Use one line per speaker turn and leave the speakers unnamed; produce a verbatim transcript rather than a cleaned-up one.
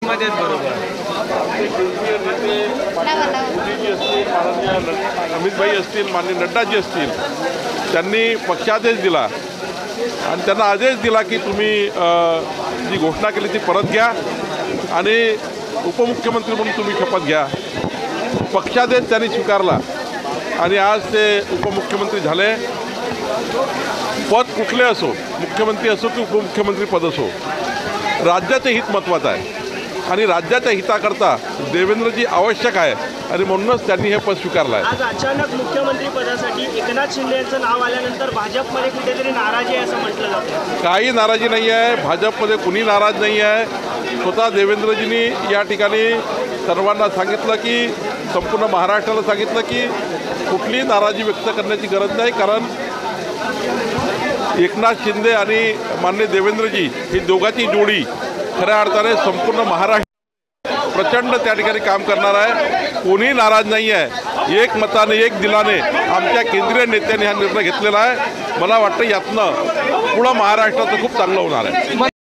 मध्येच बरोबर
अमितभाई असतील, माननीय नड्डाजी असतील, त्यांनी पक्षादेश दिला आणि त्यांना आदेश दिला की तुम्ही जी घोषणा केली ती परत घ्या आणि उपमुख्यमंत्री म्हणून तुम्ही शपथ घ्या. पक्षादेश त्यांनी स्वीकारला आणि आज ते उपमुख्यमंत्री झाले. पद कुठले असो, मुख्यमंत्री असो की उपमुख्यमंत्री पद असो, राज्याचे हित महत्त्वाचं आहे आणि राज्याच्या हिताकरता देवेंद्रजी आवश्यक आहे आणि म्हणूनच त्यांनी हे पद स्वीकारलं आहे.
आज अचानक मुख्यमंत्री पदासाठी एकनाथ शिंदे यांचं नाव आल्यानंतर भाजपमध्ये कुठेतरी नाराजी आहे असं म्हटलं जातं.
काही नाराजी नाही आहे, भाजपमध्ये कुणी नाराज नाही आहे. स्वतः देवेंद्रजींनी या ठिकाणी सर्वांना सांगितलं की, संपूर्ण महाराष्ट्राला सांगितलं की कुठलीही नाराजी व्यक्त करण्याची गरज नाही, कारण एकनाथ शिंदे आणि माननीय देवेंद्रजी ही दोघांची जोडी खऱ्या अर्थाने संपूर्ण महाराष्ट्र प्रचंड त्या ठिकाणी काम करणार आहे. कोणी नाराज नाही आहे. एक मताने, एक दिलाने आमच्या केंद्रीय नेत्यांनी हा निर्णय घेतलेला आहे. मला वाटतं यातनं पुढं महाराष्ट्राचं खूप चांगलं होणार आहे.